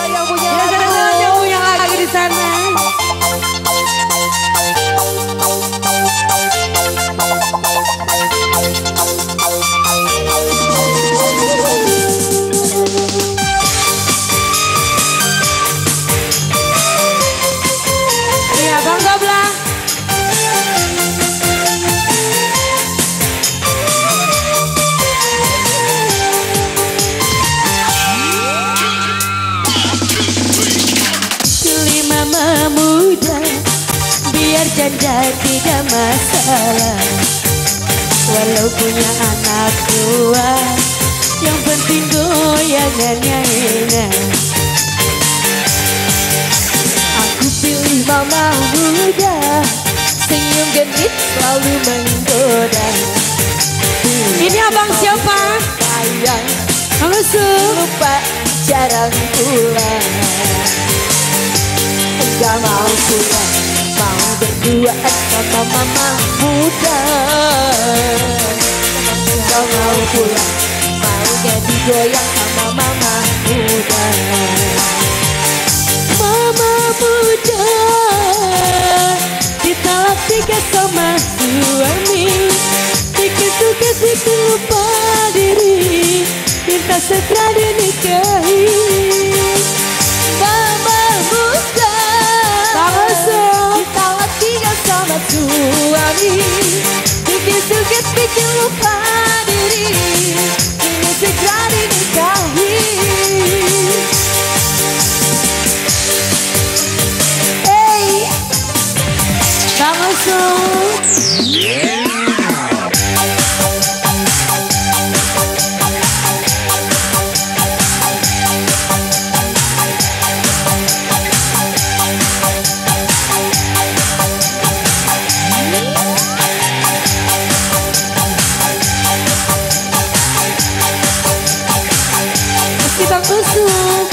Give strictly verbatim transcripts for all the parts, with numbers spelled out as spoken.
yang punya ya, lagu. yang punya lagu di sana. Iya, Bang Goblang. Mama muda, biar janda tidak masalah. Walau punya anak dua, yang penting goyangannya enak. Aku pilih mama muda, senyum genit selalu menggoda. Ini abang siapa? Sayang, Langsung lupa jarang pulang. Gak mau pulang, mau berdua sama mama muda. Gak mau pulang, maunya digoyang sama mama muda. mama muda, ditalak tiga sama suami. Bikin suka bikin lupa diri, minta segera dinikahi. Mama muda, ditalak tiga sama suami. Bikin suka bikin lupa diri, ingin segera dinikahi. Hey, Langsung Bang Usuk.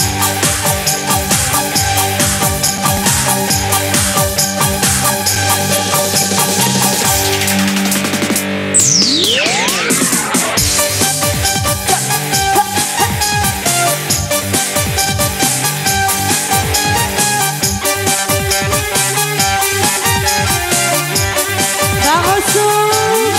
Bang Usuk.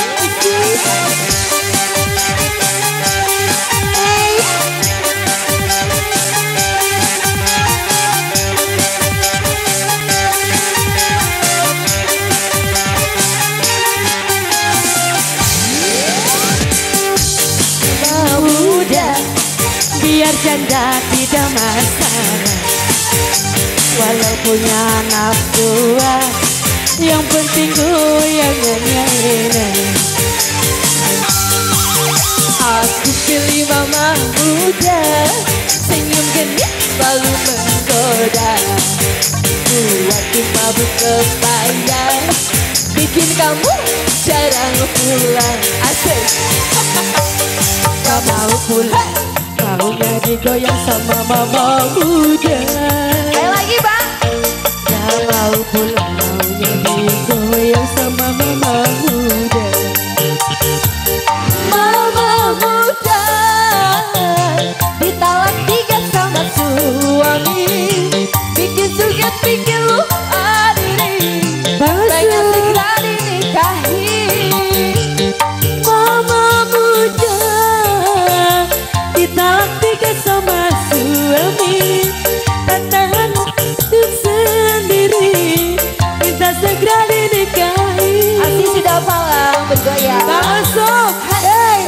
Biar janda tidak masalah, walau punya anak dua, yang penting goyangannya enak. aku pilih mama muda, senyum genit selalu menggoda. Buat mabuk kebayang, bikin kamu jarang pulang. Asik. Gak mau pulang, Maunya digoyang sama mama muda. ayo lagi bang. Gak mau pulang, maunya digoyang sama mama muda. Mama muda, ditalak tiga sama suami. Bikin suget, bikin lupa diri, pengen segera dinikahi. Mama muda, ditalak tiga sama suami. Tantangan hidup sendiri, minta segera dinikahi. Asli sudah malang bergoyang. Langsung, Hey.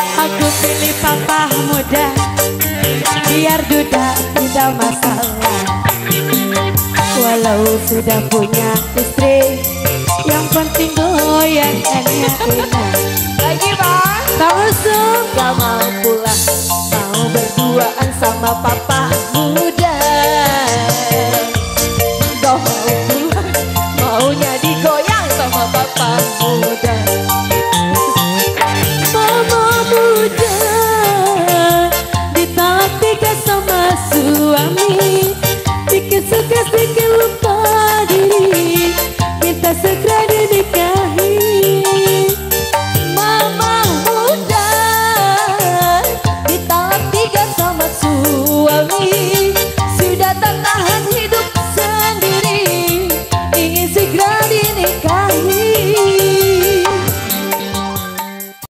Papa muda, biar duda tidak masalah. kau sudah punya istri, yang penting goyangannya enak. Lagi bang. Kau langsung Gak mau pulang, mau berduaan sama papa.